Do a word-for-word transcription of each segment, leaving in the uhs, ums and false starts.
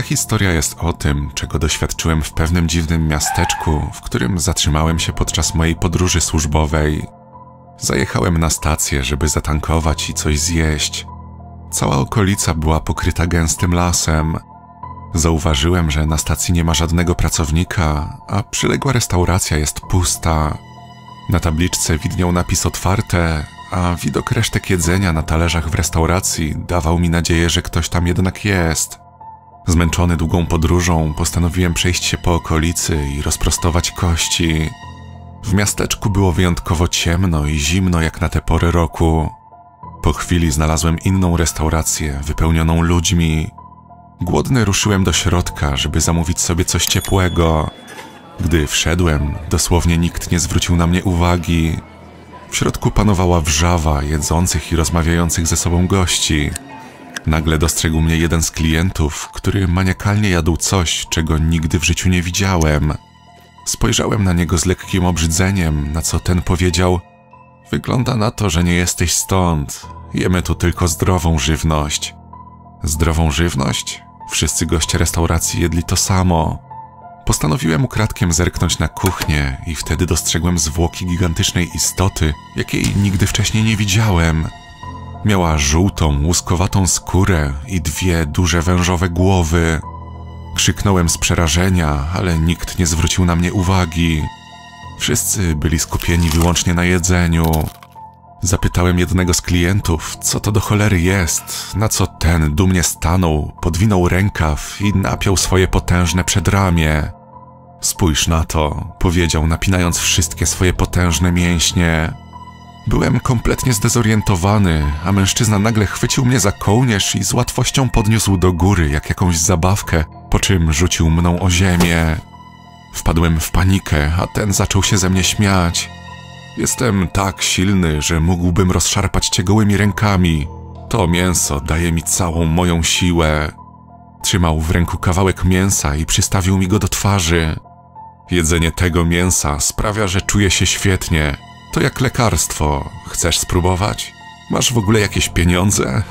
Ta historia jest o tym, czego doświadczyłem w pewnym dziwnym miasteczku, w którym zatrzymałem się podczas mojej podróży służbowej. Zajechałem na stację, żeby zatankować i coś zjeść. Cała okolica była pokryta gęstym lasem. Zauważyłem, że na stacji nie ma żadnego pracownika, a przyległa restauracja jest pusta. Na tabliczce widniał napis otwarte, a widok resztek jedzenia na talerzach w restauracji dawał mi nadzieję, że ktoś tam jednak jest. Zmęczony długą podróżą, postanowiłem przejść się po okolicy i rozprostować kości. W miasteczku było wyjątkowo ciemno i zimno jak na tę porę roku. Po chwili znalazłem inną restaurację, wypełnioną ludźmi. Głodny ruszyłem do środka, żeby zamówić sobie coś ciepłego. Gdy wszedłem, dosłownie nikt nie zwrócił na mnie uwagi. W środku panowała wrzawa jedzących i rozmawiających ze sobą gości. Nagle dostrzegł mnie jeden z klientów, który maniakalnie jadł coś, czego nigdy w życiu nie widziałem. Spojrzałem na niego z lekkim obrzydzeniem, na co ten powiedział: „Wygląda na to, że nie jesteś stąd. Jemy tu tylko zdrową żywność”. Zdrową żywność? Wszyscy goście restauracji jedli to samo. Postanowiłem ukradkiem zerknąć na kuchnię i wtedy dostrzegłem zwłoki gigantycznej istoty, jakiej nigdy wcześniej nie widziałem. Miała żółtą, łuskowatą skórę i dwie duże wężowe głowy. Krzyknąłem z przerażenia, ale nikt nie zwrócił na mnie uwagi. Wszyscy byli skupieni wyłącznie na jedzeniu. Zapytałem jednego z klientów, co to do cholery jest, na co ten dumnie stanął, podwinął rękaw i napiął swoje potężne przedramię. „Spójrz na to”, powiedział, napinając wszystkie swoje potężne mięśnie. Byłem kompletnie zdezorientowany, a mężczyzna nagle chwycił mnie za kołnierz i z łatwością podniósł do góry jak jakąś zabawkę, po czym rzucił mną o ziemię. Wpadłem w panikę, a ten zaczął się ze mnie śmiać. „Jestem tak silny, że mógłbym rozszarpać cię gołymi rękami. To mięso daje mi całą moją siłę”. Trzymał w ręku kawałek mięsa i przystawił mi go do twarzy. „Jedzenie tego mięsa sprawia, że czuję się świetnie. To jak lekarstwo. Chcesz spróbować? Masz w ogóle jakieś pieniądze?”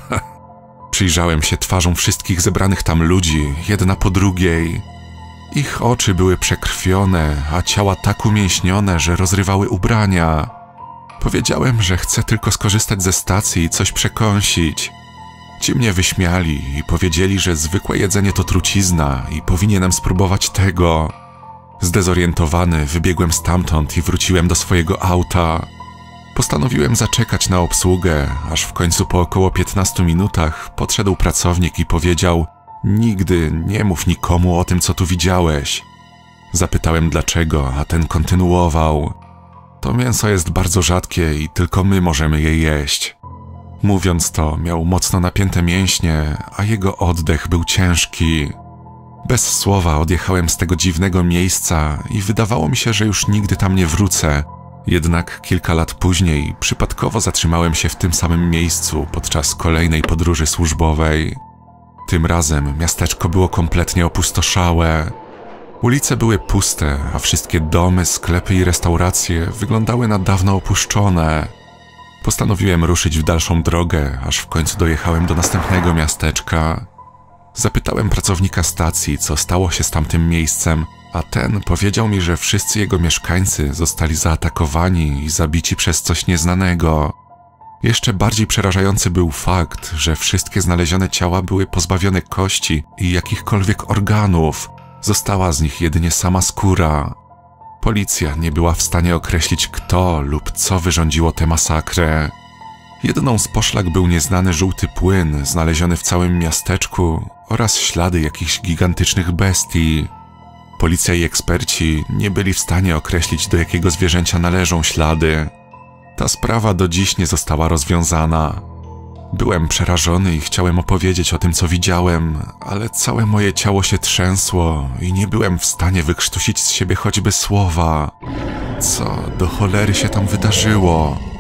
Przyjrzałem się twarzom wszystkich zebranych tam ludzi, jedna po drugiej. Ich oczy były przekrwione, a ciała tak umięśnione, że rozrywały ubrania. Powiedziałem, że chcę tylko skorzystać ze stacji i coś przekąsić. Ci mnie wyśmiali i powiedzieli, że zwykłe jedzenie to trucizna i powinienem spróbować tego. Zdezorientowany wybiegłem stamtąd i wróciłem do swojego auta. Postanowiłem zaczekać na obsługę, aż w końcu po około piętnastu minutach podszedł pracownik i powiedział: „Nigdy nie mów nikomu o tym, co tu widziałeś”. Zapytałem dlaczego, a ten kontynuował: „To mięso jest bardzo rzadkie i tylko my możemy je jeść”. Mówiąc to, miał mocno napięte mięśnie, a jego oddech był ciężki. Bez słowa odjechałem z tego dziwnego miejsca i wydawało mi się, że już nigdy tam nie wrócę. Jednak kilka lat później przypadkowo zatrzymałem się w tym samym miejscu podczas kolejnej podróży służbowej. Tym razem miasteczko było kompletnie opustoszałe. Ulice były puste, a wszystkie domy, sklepy i restauracje wyglądały na dawno opuszczone. Postanowiłem ruszyć w dalszą drogę, aż w końcu dojechałem do następnego miasteczka. Zapytałem pracownika stacji, co stało się z tamtym miejscem, a ten powiedział mi, że wszyscy jego mieszkańcy zostali zaatakowani i zabici przez coś nieznanego. Jeszcze bardziej przerażający był fakt, że wszystkie znalezione ciała były pozbawione kości i jakichkolwiek organów. Została z nich jedynie sama skóra. Policja nie była w stanie określić, kto lub co wyrządziło tę masakrę. Jedną z poszlak był nieznany żółty płyn znaleziony w całym miasteczku oraz ślady jakichś gigantycznych bestii. Policja i eksperci nie byli w stanie określić, do jakiego zwierzęcia należą ślady. Ta sprawa do dziś nie została rozwiązana. Byłem przerażony i chciałem opowiedzieć o tym, co widziałem, ale całe moje ciało się trzęsło i nie byłem w stanie wykrztusić z siebie choćby słowa. Co do cholery się tam wydarzyło?